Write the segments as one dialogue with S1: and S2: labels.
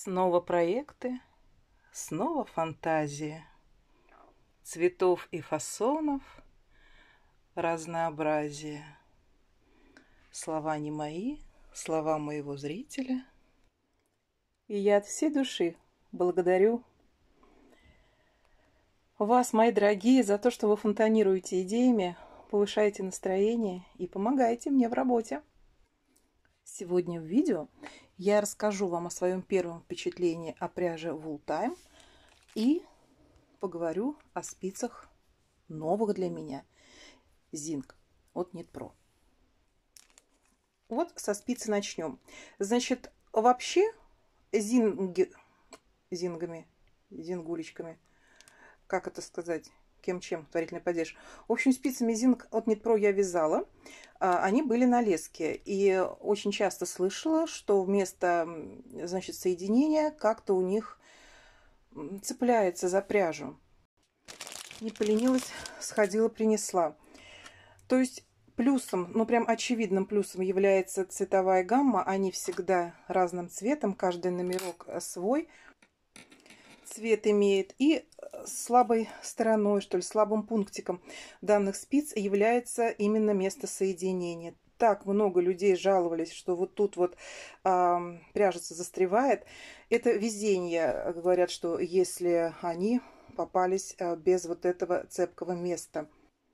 S1: Снова проекты, снова фантазия. Цветов и фасонов разнообразие. Слова не мои, слова моего зрителя. И я от всей души благодарю вас, мои дорогие, за то, что вы фонтанируете идеями, повышаете настроение и помогаете мне в работе. Сегодня в видео я расскажу вам о своем первом впечатлении о пряже Wool Time и поговорю о спицах новых для меня Zing от Knit-Pro. Вот со спицы начнем. Значит, вообще зингулечками, как это сказать, кем-чем, творительный падеж. В общем, спицами Zing от Knit-Pro я вязала. Они были на леске. И очень часто слышала, что вместо, значит, соединения как-то у них цепляется за пряжу. Не поленилась, сходила, принесла. То есть плюсом, ну прям очевидным плюсом является цветовая гамма. Они всегда разным цветом, каждый номерок свой цвет имеет. И слабой стороной, что ли, слабым пунктиком данных спиц является именно место соединения. Так много людей жаловались, что вот тут вот пряжица застревает. Это везение, говорят, что если они попались без вот этого цепкого места.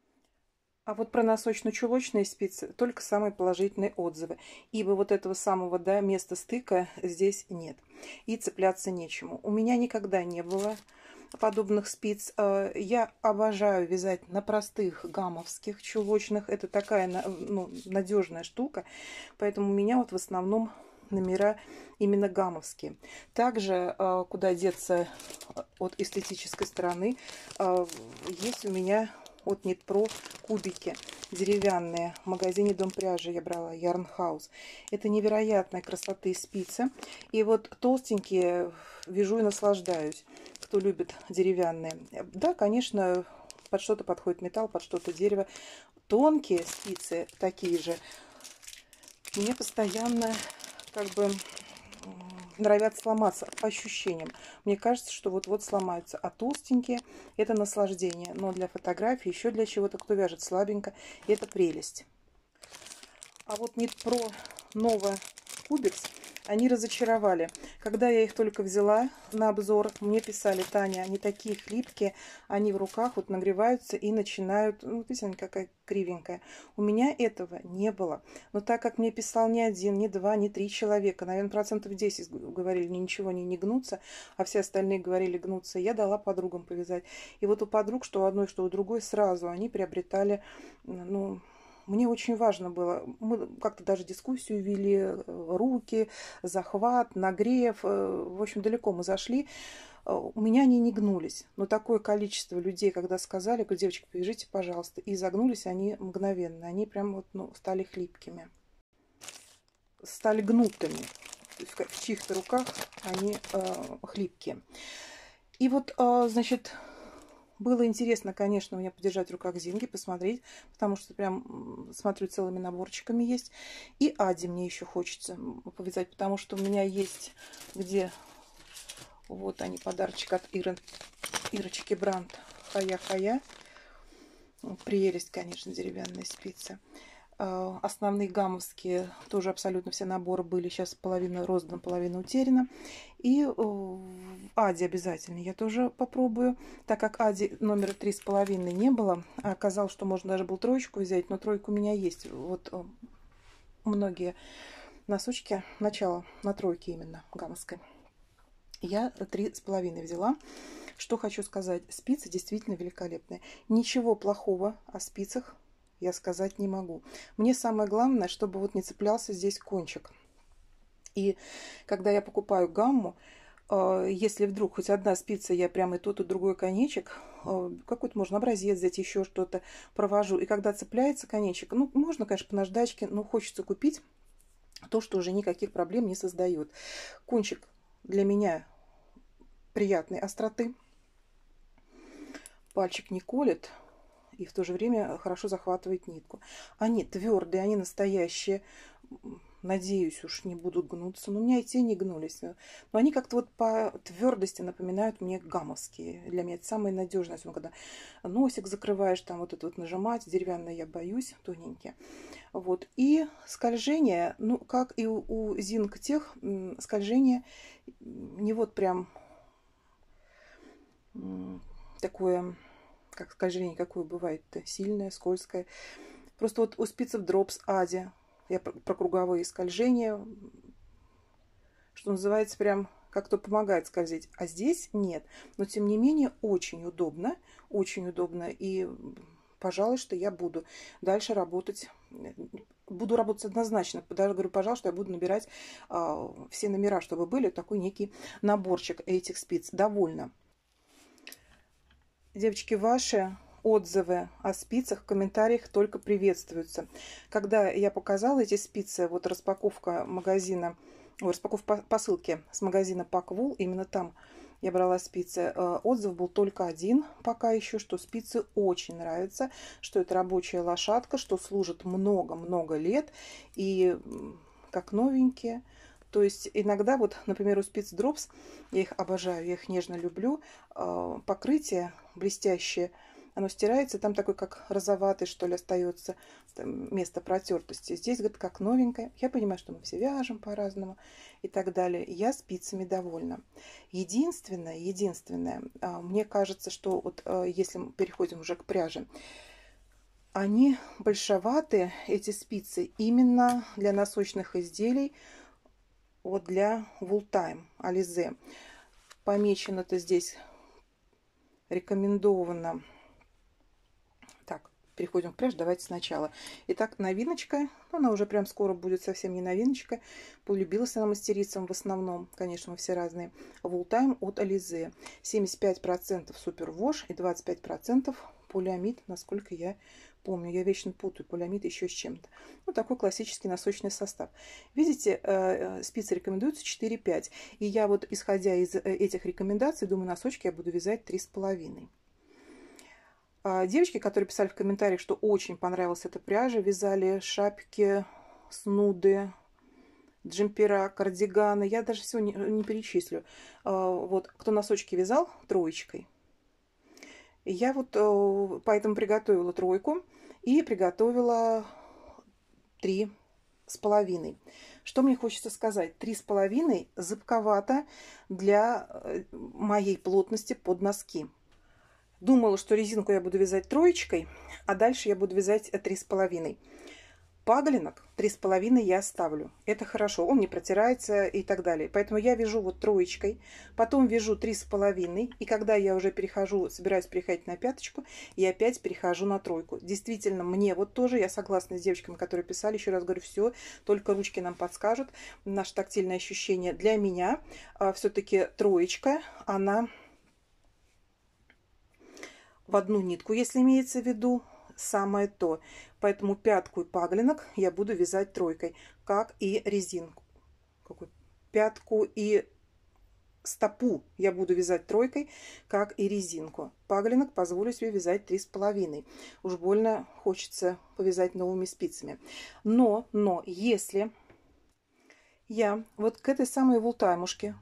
S1: А вот про носочно-чулочные спицы только самые положительные отзывы. Ибо вот этого самого, да, места стыка здесь нет. И цепляться нечему. У меня никогда не было подобных спиц. Я обожаю вязать на простых гамовских чулочных. Это такая, ну, надежная штука. Поэтому у меня вот в основном номера именно гамовские. Также, куда деться от эстетической стороны, есть у меня от Knit-Pro кубики деревянные. В магазине Дом пряжи я брала, Yarn House. Это невероятной красоты спицы. И вот толстенькие вяжу и наслаждаюсь. Кто любит деревянные. Да, конечно, под что-то подходит металл, под что-то дерево. Тонкие спицы такие же мне постоянно как бы норовят сломаться по ощущениям. Мне кажется, что вот-вот сломаются. А толстенькие — это наслаждение. Но для фотографии, еще для чего-то, кто вяжет слабенько, это прелесть. А вот Knit-Pro Nova Kubiks, они разочаровали. Когда я их только взяла на обзор, мне писали: Таня, они такие хлипкие, они в руках вот нагреваются и начинают, ну, видите, они какая кривенькая. У меня этого не было. Но так как мне писал не один, не два, не три человека, наверное, 10% говорили, ничего не гнутся, а все остальные говорили гнутся, я дала подругам повязать. И вот у подруг, что у одной, что у другой, сразу они приобретали, ну, мне очень важно было, мы как-то даже дискуссию вели, руки, захват, нагрев, в общем, далеко мы зашли. У меня они не гнулись, но такое количество людей, когда сказали, говорю: девочки, повяжите, пожалуйста, и загнулись они мгновенно, они прям вот, ну, стали хлипкими, стали гнутыми, то есть в чьих-то руках они хлипкие. И вот, значит, было интересно, конечно, у меня подержать в руках Зинги, посмотреть, потому что прям, смотрю, целыми наборчиками есть. И Ади мне еще хочется повязать, потому что у меня есть, где, вот они, подарочек от Ирочки Бранд, Хая-Хая. Прелесть, конечно, деревянные спицы. Основные гамовские тоже абсолютно все наборы были. Сейчас половина роздана, половина утеряна. И Ади обязательно я тоже попробую. Так как Ади номера 3,5 не было, оказалось, что можно даже было троечку взять, но тройку у меня есть. Вот многие носочки начало на тройке именно гамовской. Я 3,5 взяла. Что хочу сказать, спицы действительно великолепные. Ничего плохого о спицах я сказать не могу. Мне самое главное, чтобы вот не цеплялся здесь кончик. И когда я покупаю гамму, если вдруг хоть одна спица, я прямо и тот, и другой конечек, какой-то можно образец взять, еще что-то провожу. И когда цепляется конечек, ну, можно, конечно, по наждачке, но хочется купить то, что уже никаких проблем не создает. Кончик для меня приятной остроты. Пальчик не колет. И в то же время хорошо захватывает нитку. Они твердые, они настоящие. надеюсь, уж не будут гнуться. Но у меня и те не гнулись. Но они как-то вот по твердости напоминают мне гамовские. Для меня это самое надежное. Особенно когда носик закрываешь, там вот это вот нажимать. Деревянные я боюсь, тоненькие. Вот. И скольжение, ну, как и у Зинг тех, скольжение не вот прям такое, как скольжение, какое бывает-то, сильное, скользкое. Просто вот у спиц Drops Ади, я про круговые скольжения, что называется, прям как-то помогает скользить. А здесь нет. Но, тем не менее, очень удобно. Очень удобно. И, пожалуй, что я буду дальше работать. Буду работать однозначно. Даже говорю, пожалуй, что я буду набирать все номера, чтобы были такой некий наборчик этих спиц. Довольно. Девочки, ваши отзывы о спицах в комментариях только приветствуются. Когда я показала эти спицы, вот распаковка магазина, распаковка посылки с магазина Packwool, именно там я брала спицы, отзыв был только один пока еще, что спицы очень нравятся, что это рабочая лошадка, что служит много-много лет и как новенькие. То есть иногда, вот, например, у спиц Drops, я их обожаю, я их нежно люблю, покрытие блестящее, оно стирается, там такой как розоватый, что ли, остается место протертости. Здесь, говорит, как новенькое. Я понимаю, что мы все вяжем по-разному и так далее. Я спицами довольна. Единственное, мне кажется, что вот если мы переходим уже к пряже, они большоваты, эти спицы, именно для носочных изделий, вот для Wool Time, Alize. Помечено-то здесь рекомендовано. Так, переходим к пряже. Давайте сначала. Итак, новиночка. Она уже прям скоро будет совсем не новиночка. Полюбилась она мастерицам в основном. Конечно, мы все разные. Wool Time от Alize. 75% супервош и 25% полиамид, насколько я помню. Я вечно путаю полиамид еще с чем-то. Ну, такой классический носочный состав. Видите, спицы рекомендуются 4-5. И я вот, исходя из этих рекомендаций, думаю, носочки я буду вязать 3,5. Девочки, которые писали в комментариях, что очень понравилась эта пряжа, вязали шапки, снуды, джемпера, кардиганы. Я даже всего не перечислю. Вот, кто носочки вязал троечкой, я вот поэтому приготовила тройку и приготовила 3,5. Что мне хочется сказать? 3,5 зыбковато для моей плотности под носки. Думала, что резинку я буду вязать троечкой, а дальше я буду вязать 3,5. Паглинок 3,5 я оставлю. Это хорошо, он не протирается и так далее. Поэтому я вяжу вот троечкой, потом вяжу 3,5. И когда я уже собираюсь переходить на пяточку, я опять перехожу на тройку. Действительно, мне вот тоже, я согласна с девочками, которые писали, еще раз говорю, все, только ручки нам подскажут. Наше тактильное ощущение для меня все-таки троечка, она в одну нитку, если имеется в виду, самое то. Поэтому пятку и паглинок я буду вязать тройкой, как и резинку. Пятку и стопу я буду вязать тройкой, как и резинку. Паглинок позволю себе вязать 3,5. Уж больно хочется повязать новыми спицами. Но если я вот к этой самой вултаймушке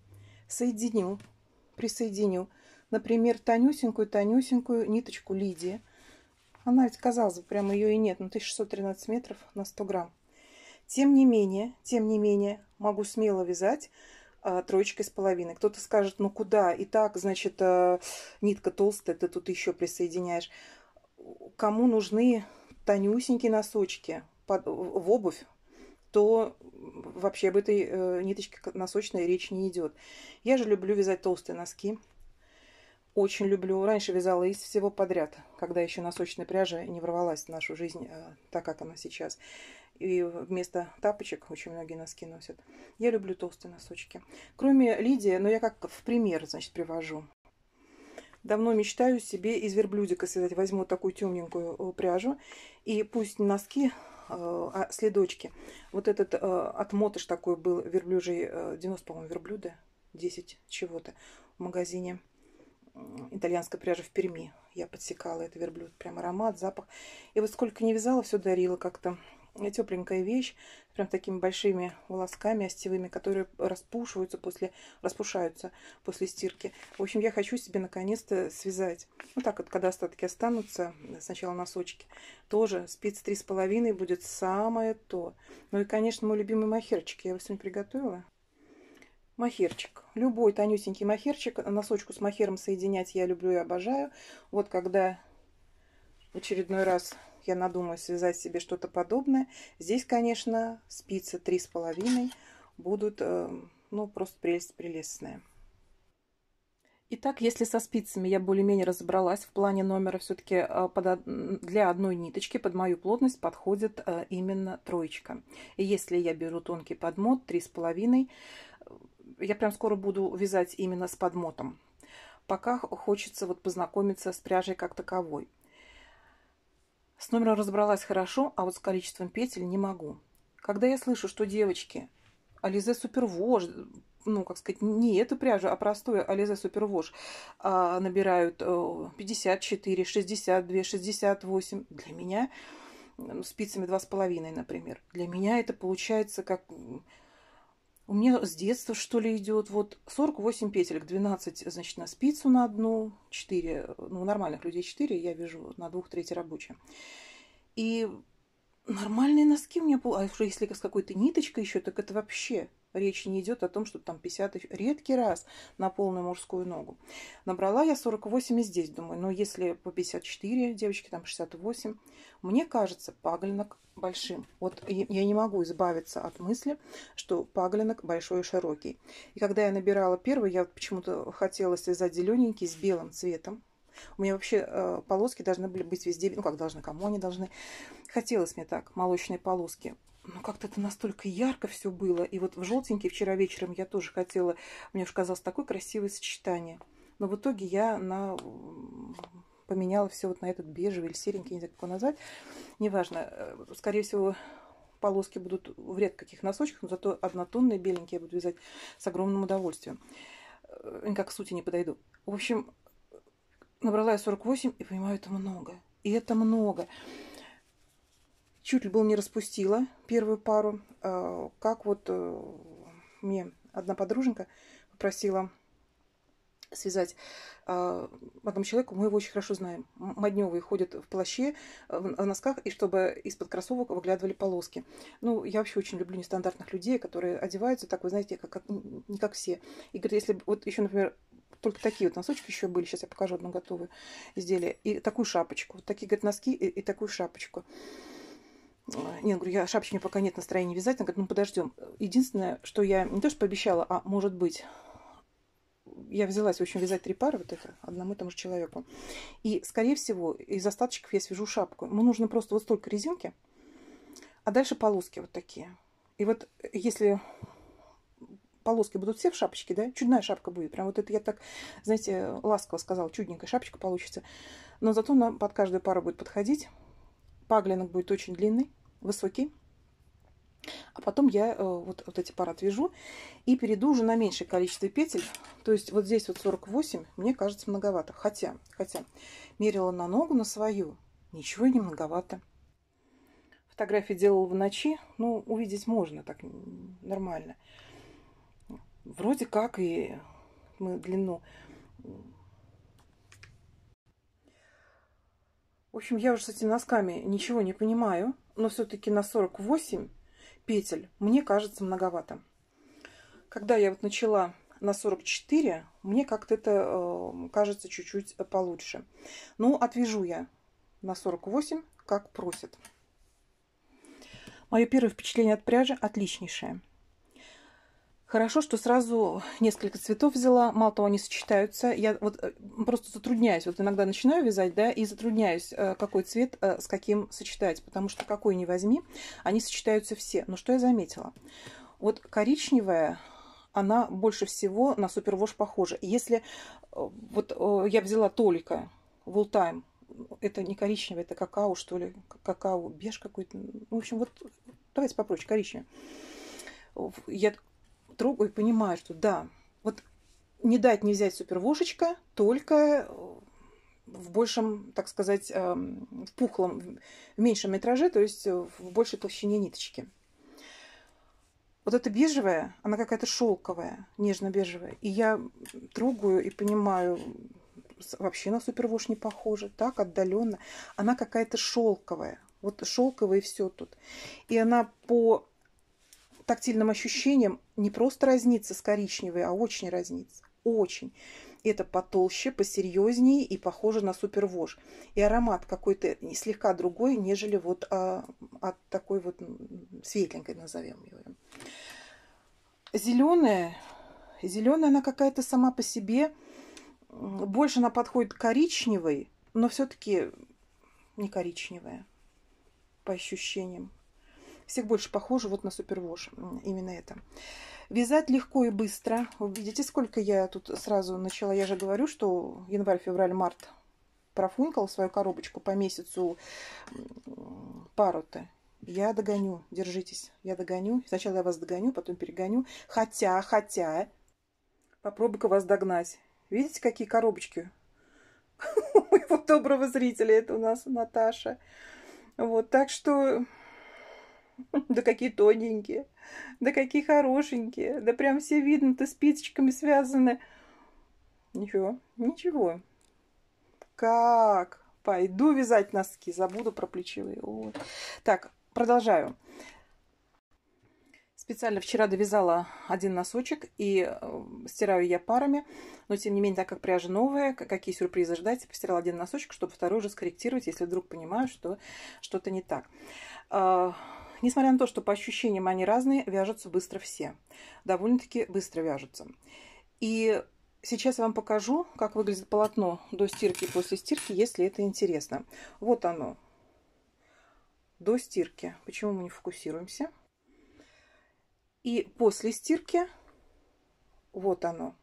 S1: присоединю, например, тонюсенькую ниточку Лидии. Она ведь, казалось бы, прямо ее и нет, но 1613 метров на 100 грамм. Тем не менее, могу смело вязать троечкой с половиной. Кто-то скажет, ну куда? И так, значит, нитка толстая, ты тут еще присоединяешь. Кому нужны тонюсенькие носочки в обувь, то вообще об этой ниточке носочной речь не идет. Я же люблю вязать толстые носки. Очень люблю. Раньше вязала из всего подряд, когда еще носочная пряжа не ворвалась в нашу жизнь так, как она сейчас. И вместо тапочек очень многие носки носят. Я люблю толстые носочки. Кроме Лидии, но я как в пример, значит, привожу. Давно мечтаю себе из верблюдика связать. Возьму такую темненькую пряжу. И пусть носки, следочки. Вот этот отмотыш такой был верблюжий, 90, по-моему, верблюда, 10 чего-то в магазине. Итальянская пряжа в Перми. Я подсекала это верблюд. Прям аромат, запах. И вот сколько не вязала, все дарила как-то. тепленькая вещь, прям такими большими волосками остевыми, которые распушиваются распушаются после стирки. В общем, я хочу себе наконец-то связать. Вот так вот, когда остатки останутся, сначала носочки, тоже спиц 3,5 будет самое то. Ну и, конечно, мой любимый махерчик. Я его сегодня приготовила. Махерчик. Любой тонюсенький махерчик. Носочку с махером соединять я люблю и обожаю. Вот когда в очередной раз я надумаю связать себе что-то подобное. Здесь, конечно, спицы 3,5 будут, ну, просто прелесть прелестная. Итак, если со спицами я более-менее разобралась в плане номера, все-таки для одной ниточки под мою плотность подходит именно троечка. И если я беру тонкий подмот 3,5, я прям скоро буду вязать именно с подмотом. Пока хочется вот познакомиться с пряжей как таковой. С номером разобралась хорошо, а вот с количеством петель не могу. Когда я слышу, что девочки Alize Superwash, ну, как сказать, не эту пряжу, а простую Alize Superwash, набирают 54, 62, 68, для меня спицами 2,5, например, для меня это получается как... У меня с детства, что ли, идет вот 48 петелек, 12, значит, на спицу на одну, 4, ну, у нормальных людей 4, я вяжу на 2/3 рабочая. И нормальные носки у меня, а уже если с какой-то ниточкой еще, так это вообще речи не идет о том, что там 50, редкий раз на полную мужскую ногу. Набрала я 48 и здесь, думаю, но если по 54, девочки, там 68, мне кажется, паглинок большим. Вот я не могу избавиться от мысли, что паглинок большой и широкий. И когда я набирала первый, я почему-то хотела связать зелененький с белым цветом. У меня вообще полоски должны были быть везде, ну как должны, кому они должны. Хотелось мне так, молочные полоски. Но как-то это настолько ярко все было. И вот в желтенький вчера вечером я тоже хотела, мне уж казалось такое красивое сочетание. Но в итоге я поменяла все вот на этот бежевый или серенький, не знаю, как его назвать. Неважно. Скорее всего, полоски будут в редких каких носочках, но зато однотонные беленькие я буду вязать с огромным удовольствием. Никак к сути не подойду. В общем, набрала я 48 и понимаю, это много. И это много. Чуть ли было не распустила первую пару. Как вот мне одна подруженька попросила связать одному человеку, мы его очень хорошо знаем. Моднёвые ходят в плаще, в носках, и чтобы из-под кроссовок выглядывали полоски. Ну, я вообще очень люблю нестандартных людей, которые одеваются так, вы знаете, не как все. И говорит, если вот еще, например, только такие вот носочки еще были, сейчас я покажу одно готовое изделие, и такую шапочку. Вот такие, говорит, носки и такую шапочку. Нет, говорю, я шапочки, пока нет настроения вязать. Она говорит, ну подождем. Единственное, что я не то что пообещала, а может быть, я взялась, в общем, вязать 3 пары вот это одному и тому же человеку. И, скорее всего, из остаточков я свяжу шапку. Ему нужно просто вот столько резинки, а дальше полоски вот такие. И вот если полоски будут все в шапочке, да, чудная шапка будет. Прям вот это я так, знаете, ласково сказала, чудненькая шапочка получится. Но зато она под каждую пару будет подходить. Паглинок будет очень длинный, высокий. А потом я вот эти пары отвяжу и перейду уже на меньшее количество петель. То есть вот здесь вот 48, мне кажется, многовато. Хотя мерила на ногу, на свою, ничего не многовато. Фотографии делала в ночи, ну, увидеть можно так нормально. Вроде как и мы длину... В общем, я уже с этими носками ничего не понимаю, но все-таки на 48 петель мне кажется многовато. Когда я вот начала на 44, мне как-то это кажется чуть-чуть получше. Ну, отвяжу я на 48, как просят. Мое первое впечатление от пряжи отличнейшее. Хорошо, что сразу несколько цветов взяла. Мало того, они сочетаются. Я вот просто затрудняюсь. Вот иногда начинаю вязать, да, и затрудняюсь, какой цвет с каким сочетать. Потому что какой ни возьми, они сочетаются все. Но что я заметила? Вот коричневая, она больше всего на Superwash похожа. Если вот я взяла только Wool Time, это не коричневый, это какао, что ли, какао, беж какой-то. В общем, вот давайте попроще, коричневый. Я трогаю и понимаю, что да, вот не дать не взять супервошечка, только в большем, так сказать, в пухлом, в меньшем метраже, то есть в большей толщине ниточки. Вот эта бежевая, она какая-то шелковая, нежно-бежевая. И я трогаю и понимаю, вообще на супервош не похожа, так отдаленно. Она какая-то шелковая. Вот шелковая и все тут. И она по тактильным ощущениям не просто разнится с коричневой, а очень разнится. Очень. Это потолще, посерьезнее и похоже на супервош. И аромат какой-то слегка другой, нежели вот от такой вот светленькой, назовем ее. Зеленая, она какая-то сама по себе. Больше она подходит к коричневой, но все-таки не коричневая, по ощущениям. Всех больше похоже вот на супервош, именно это. Вязать легко и быстро. Вы видите, сколько я тут сразу начала. Я же говорю, что январь, февраль, март профункал свою коробочку по месяцу пару-то. Я догоню, держитесь, я догоню. Сначала я вас догоню, потом перегоню. Хотя, попробуй-ка вас догнать. Видите, какие коробочки у моего доброго зрителя? Это у нас Наташа. Вот, так что... Да какие тоненькие, да какие хорошенькие, да прям все видно-то спичками связаны. Ничего. Как? Пойду вязать носки, забуду про плечевые. Вот. Так, продолжаю. Специально вчера довязала один носочек, и стираю я парами, но тем не менее, так как пряжа новая, какие сюрпризы ждать, постирала один носочек, чтобы второй уже скорректировать, если вдруг понимаю, что что-то не так. Несмотря на то, что по ощущениям они разные, вяжутся быстро все. Довольно-таки быстро вяжутся. И сейчас я вам покажу, как выглядит полотно до стирки и после стирки, если это интересно. Вот оно. До стирки. Почему мы не фокусируемся? И после стирки вот оно.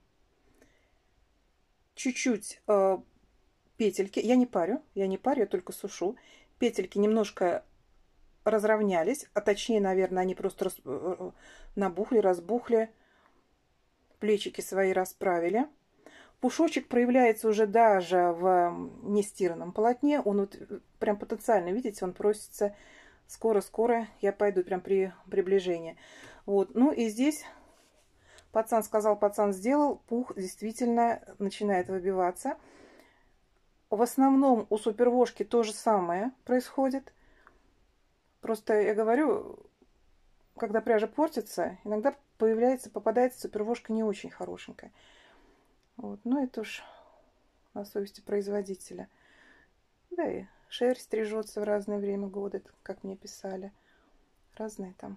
S1: Чуть-чуть петельки. Я не парю, я только сушу. Петельки немножко разровнялись, а точнее, наверное, они просто набухли, разбухли. Плечики свои расправили. Пушочек проявляется уже даже в нестиранном полотне. Он вот прям потенциально, видите, он просится скоро-скоро, я пойду прям при приближении. Вот, ну и здесь пацан сказал, пацан сделал, пух действительно начинает выбиваться. В основном у супервошки то же самое происходит. Просто я говорю, когда пряжа портится, иногда попадается супервошка не очень хорошенькая. Вот, но это уж на совести производителя. Да и шерсть стрижется в разное время года, как мне писали. Разные там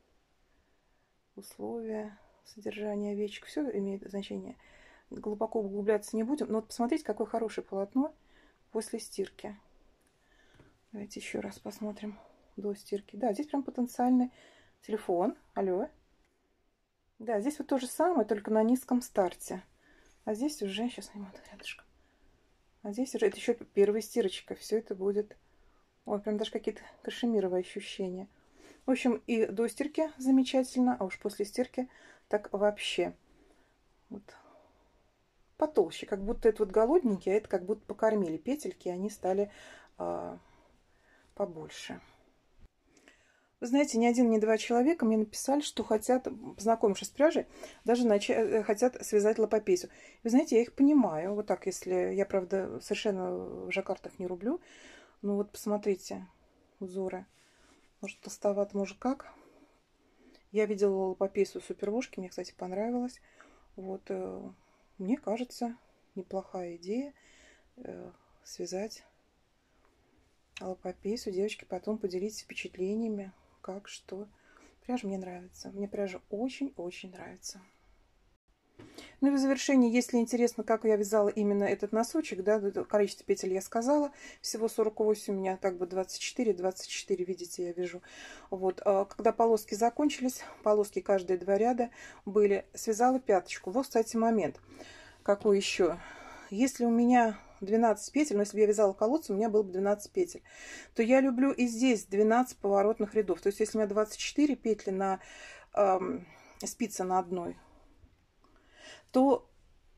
S1: условия содержания овечек. Все имеет значение. Глубоко углубляться не будем. Но вот посмотрите, какое хорошее полотно после стирки. Давайте еще раз посмотрим до стирки. Да, здесь прям потенциальный телефон. Алло. Да, здесь вот то же самое, только на низком старте. А здесь уже, сейчас сниму рядышком. А здесь уже, это еще первая стирочка. Все это будет, ой, прям даже какие-то кашемировые ощущения. В общем, и до стирки замечательно, а уж после стирки так вообще. Вот. Потолще, как будто это вот голодненькие, а это как будто покормили петельки, и они стали побольше. Вы знаете, ни один, ни два человека мне написали, что хотят, познакомившись с пряжей, даже хотят связать лапопесю. Вы знаете, я их понимаю. Вот так, если... Я, правда, совершенно в жаккартах не рублю. Ну вот, посмотрите, узоры. Может, толстоват, может, как. Я видела лапопесу супервошки, мне, кстати, понравилось. Вот, мне кажется, неплохая идея связать лапопесу. Девочки, потом поделитесь впечатлениями. Как, что. Пряжа мне нравится. Мне пряжа очень-очень нравится. Ну и в завершении, если интересно, как я вязала именно этот носочек, да, количество петель я сказала, всего 48, у меня как бы 24, видите, я вяжу. Вот, когда полоски закончились, полоски каждые 2 ряда были, связала пяточку. Вот, кстати, момент. Какой еще? Если у меня 12 петель, но если бы я вязала колодцем, у меня было бы 12 петель, то я люблю и здесь 12 поворотных рядов. То есть, если у меня 24 петли на спице на одной, то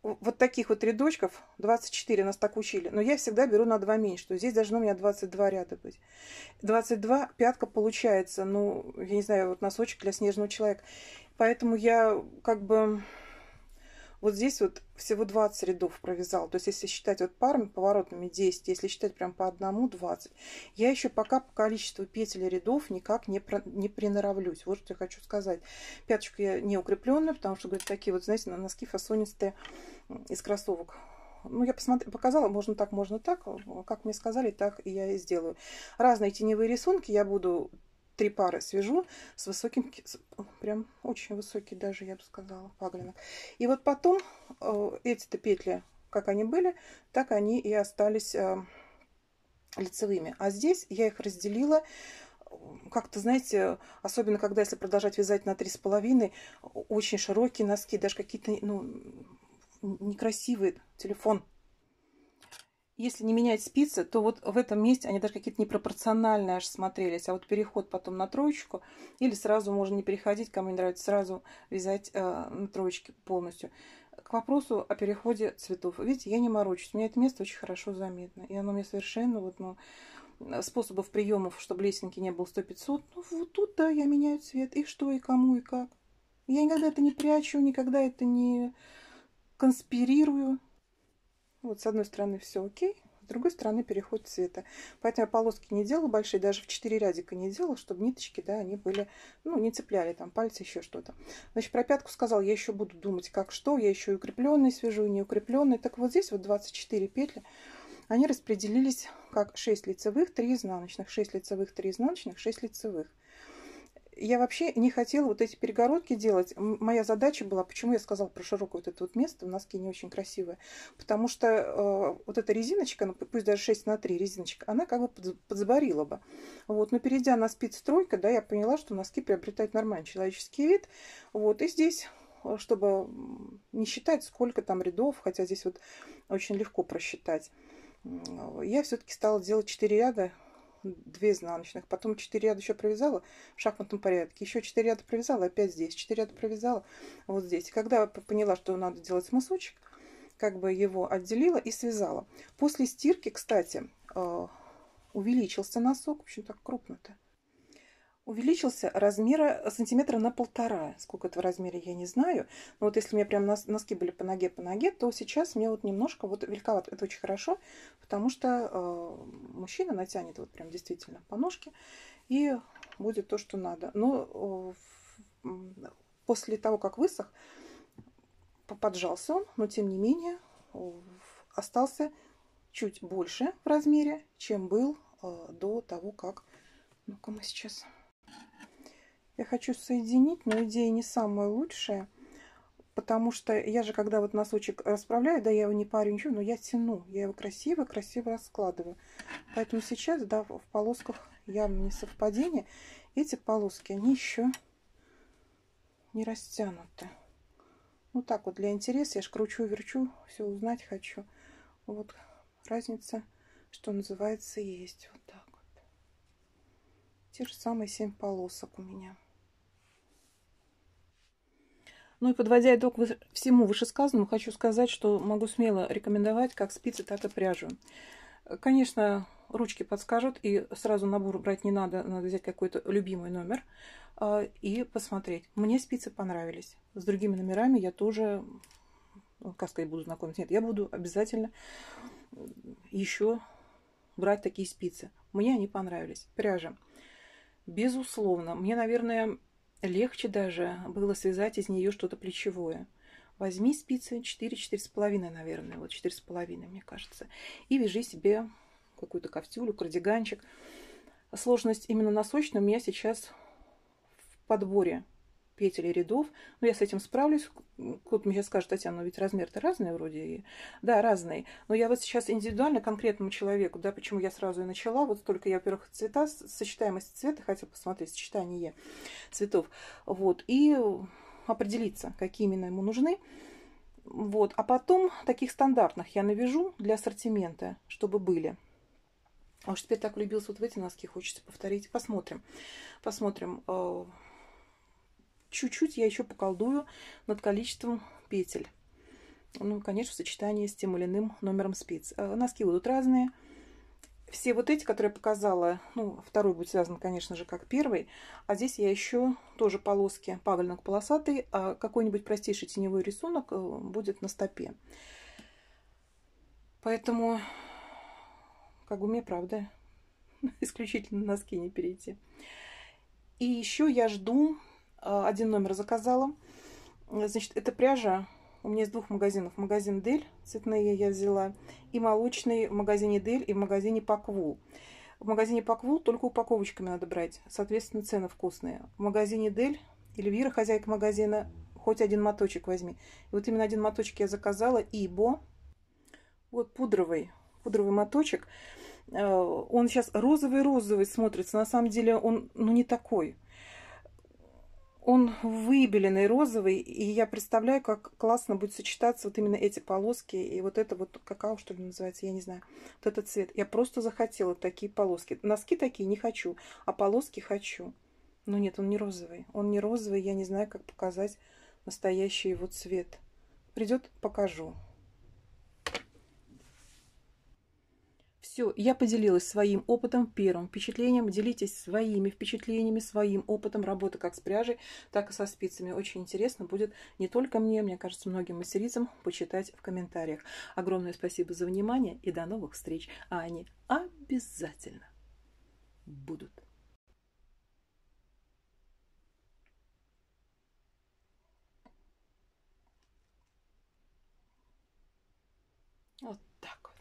S1: вот таких вот рядочков 24 нас так учили. Но я всегда беру на 2 меньше. То есть здесь должно у меня 22 ряда быть. 22 пятка получается. Ну, я не знаю, вот носочек для снежного человека. Поэтому я как бы вот здесь вот всего 20 рядов провязала. То есть если считать вот парами поворотными 10, если считать прям по одному 20. Я еще пока по количеству петель и рядов никак не приноровлюсь. Вот что я хочу сказать. Пяточку я не укрепленная, потому что, говорят, такие вот, знаете, носки фасонистые из кроссовок. Ну, я показала, можно так, можно так. Как мне сказали, так и я и сделаю. Разные теневые рисунки я буду 3 пары свяжу с высоким, прям очень высокий даже, я бы сказала, паглинок. И вот потом эти-то петли, как они были, так они и остались лицевыми. А здесь я их разделила как-то, знаете, особенно когда, если продолжать вязать на 3,5, очень широкие носки, даже какие-то, ну, некрасивые, телефон. Если не менять спицы, то вот в этом месте они даже какие-то непропорциональные аж смотрелись. А вот переход потом на троечку, или сразу можно не переходить, кому не нравится, сразу вязать на троечке полностью. К вопросу о переходе цветов. Видите, я не морочусь. У меня это место очень хорошо заметно. И оно мне совершенно вот, ну, способов приемов, чтобы лесенки не было 100-500. Ну, вот тут, да, я меняю цвет. И что, и кому, и как. Я никогда это не прячу, никогда это не конспирирую. Вот с одной стороны все окей, с другой стороны переход цвета. Поэтому я полоски не делала большие, даже в 4 рядика не делала, чтобы ниточки, да, они были, ну, не цепляли там пальцы, еще что-то. Значит, про пятку сказала, я еще буду думать, как что, я еще и укрепленный свяжу, и не укрепленный. Так вот здесь вот 24 петли, они распределились как 6 лицевых, 3 изнаночных, 6 лицевых, 3 изнаночных, 6 лицевых. Я вообще не хотела вот эти перегородки делать. Моя задача была, почему я сказала про широкое вот это вот место, в носке не очень красивое, потому что вот эта резиночка, ну, пусть даже 6×3 резиночка, она как бы подзаборила бы. Вот, но перейдя на спиц-тройка, да, я поняла, что носки приобретают нормальный человеческий вид. Вот, и здесь, чтобы не считать, сколько там рядов, хотя здесь вот очень легко просчитать, я все-таки стала делать 4 ряда, 2 изнаночных, потом 4 ряда еще провязала в шахматном порядке, еще 4 ряда провязала, опять здесь, 4 ряда провязала вот здесь. И когда поняла, что надо делать смысочек, как бы его отделила и связала. После стирки, кстати, увеличился носок, в общем, так крупно-то. Увеличился размера сантиметра на 1,5. Сколько это в размере, я не знаю. Но вот если у меня прям носки были по ноге, то сейчас мне вот немножко вот великовато. Это очень хорошо, потому что мужчина натянет вот прям действительно по ножке и будет то, что надо. Но после того, как высох, поджался он, но тем не менее остался чуть больше в размере, чем был до того, как... Ну-ка мы сейчас... Я хочу соединить, но идея не самая лучшая, потому что я же, когда вот носочек расправляю, да, я его не парю, ничего, но я тяну, я его красиво-красиво раскладываю. Поэтому сейчас, да, в полосках явно не совпадение. Эти полоски, они еще не растянуты. Ну так вот, для интереса, я ж кручу-верчу, все узнать хочу. Вот разница, что называется, есть. Вот так вот. Те же самые 7 полосок у меня. Ну и подводя итог всему вышесказанному, хочу сказать, что могу смело рекомендовать как спицы, так и пряжу. Конечно, ручки подскажут, и сразу набор брать не надо, надо взять какой-то любимый номер и посмотреть. Мне спицы понравились. С другими номерами я тоже, как сказать, буду знакомиться. Нет, я буду обязательно еще брать такие спицы. Мне они понравились. Пряжа. Безусловно, мне, наверное, легче даже было связать из нее что-то плечевое. Возьми спицы 4-4,5, наверное, вот 4,5, мне кажется, и вяжи себе какую-то кофтюлю, кардиганчик. Сложность именно носочная у меня сейчас в подборе петель и рядов. Но я с этим справлюсь. Кто-то мне сейчас скажет: Татьяна, но ведь размер-то разный вроде. Да, разный. Но я вот сейчас индивидуально конкретному человеку, да, почему я сразу и начала. Вот только я, во-первых, цвета, сочетаемость цвета хотела посмотреть, сочетание цветов. Вот. И определиться, какие именно ему нужны. Вот. А потом таких стандартных я навяжу для ассортимента, чтобы были. А уж теперь так влюбилась вот в эти носки, хочется повторить. Посмотрим. Посмотрим. Чуть-чуть я еще поколдую над количеством петель. Ну, конечно, в сочетании с тем или иным номером спиц. Носки будут разные. Все вот эти, которые я показала, ну, второй будет связан, конечно же, как первый. А здесь я еще тоже полоски, павельник полосатый, а какой-нибудь простейший теневой рисунок будет на стопе. Поэтому, как бы мне, правда, исключительно носки не перейти. И еще я жду, один номер заказала. Значит, это пряжа у меня из двух магазинов. Магазин Дель, цветные я взяла, и молочный в магазине Дель и в магазине Паквул. В магазине Паквул только упаковочками надо брать, соответственно, цены вкусные. В магазине Дель Эльвира, хозяйка магазина, хоть один моточек возьми. И вот именно один моточек я заказала, Ибо. Вот пудровый моточек. Он сейчас розовый-розовый смотрится. На самом деле он, ну, не такой. Он выбеленный розовый, и я представляю, как классно будет сочетаться вот именно эти полоски и вот это вот какао, что ли, называется, я не знаю, вот этот цвет. Я просто захотела такие полоски. Носки такие не хочу, а полоски хочу. Но нет, он не розовый. Он не розовый, я не знаю, как показать настоящий его цвет. Придет, покажу. Все, я поделилась своим опытом, первым впечатлением. Делитесь своими впечатлениями, своим опытом работы как с пряжей, так и со спицами. Очень интересно будет не только мне кажется, многим мастерицам почитать в комментариях. Огромное спасибо за внимание и до новых встреч. А они обязательно будут. Вот так.